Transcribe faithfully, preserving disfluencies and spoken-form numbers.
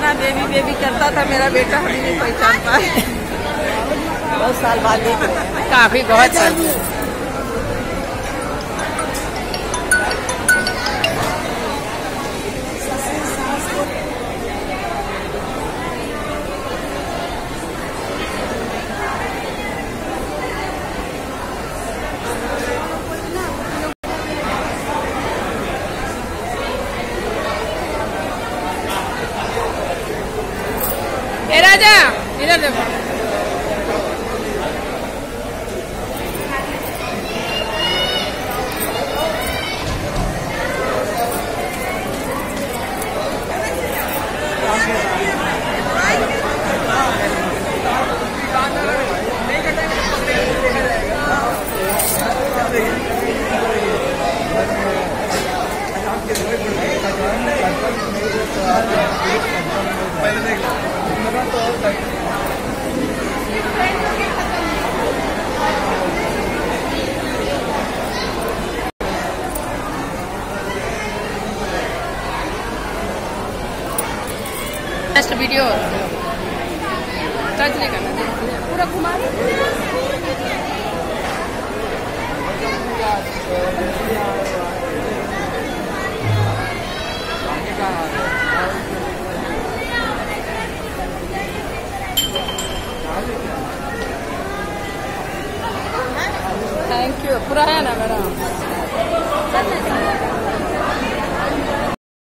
इतना baby baby करता था मेरा बेटा, अभी नहीं पहचान पाए। बहुत साल बाद देख रहे हैं, काफी बहुत साल। ए राजा इधर देखो। नेक्स्ट वीडियो टच नहीं करना, पूरा घुमा थैंक यू। पूरा है ना मेरा।